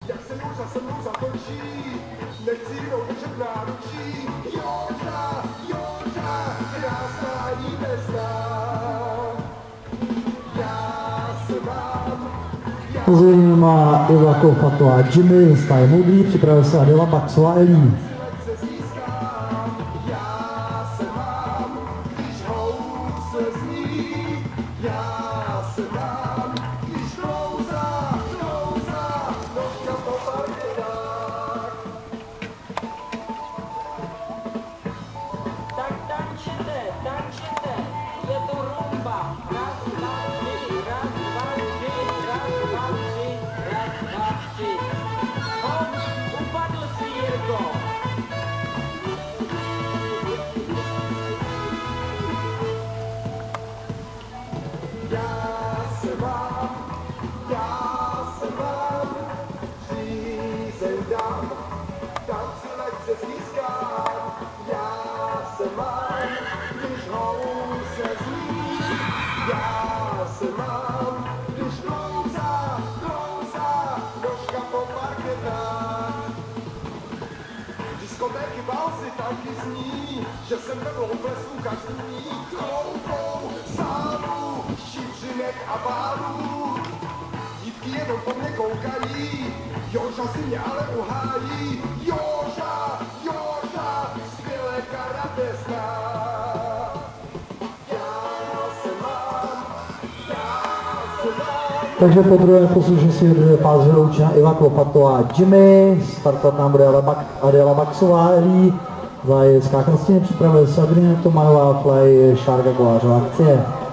Jak se Joža se mnou zatočí, nechci jinou držet náručí. Joža, Joža, krásná ani neznám. Já se mám. Pozorně má Iva Koufatová Jimmy, stáje moudrý, připravil se Adela Baxová Elí. Diskotéky balsy taky zní, že jsem vedou plesu každý kroupou sálu, šípřinek a bálů. Dívky jenom po mně koukají, Joža si mě ale uhájí. Joža, Joža, skvělé karate zná. Takže po druhém posluše si pás vyloučena Iva Koufatová Jimmy, startovat nám bude Adela Baxová Elí, za skákacíně připravil se Adriana Tomanová, Fly, Šárka Kolářová akcie.